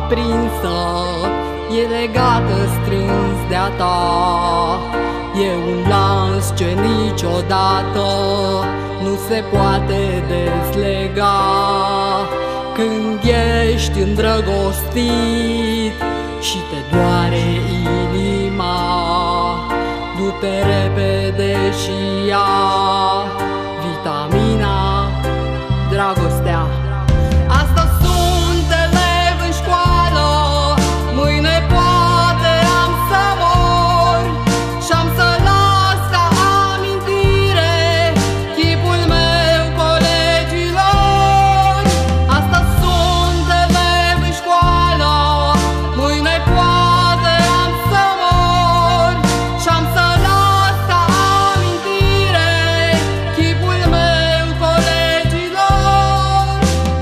aprinsă, e legată strâns de-a ta. E un lans ce niciodată nu se poate dezlega. Când ești îndrăgostit și te doare inima, du-te repede și ia vitamina, dragostea. Astăzi sunt elev în școală, mâine poate am să mor și-am să las ca amintire chipul meu colegilor. Astăzi sunt elev în școală, mâine poate am să mor și-am să las ca amintire chipul meu colegilor.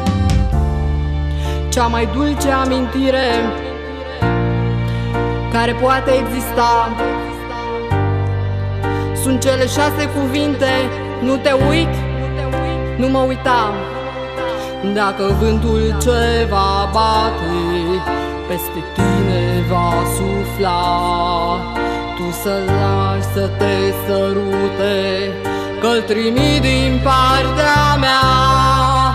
Cea mai dulce amintire care poate exista sunt cele 6 cuvinte: nu te uit, nu mă uita. Dacă vântul ce va bate peste tine va sufla, tu să lași să te sărute, că-l trimit din partea mea.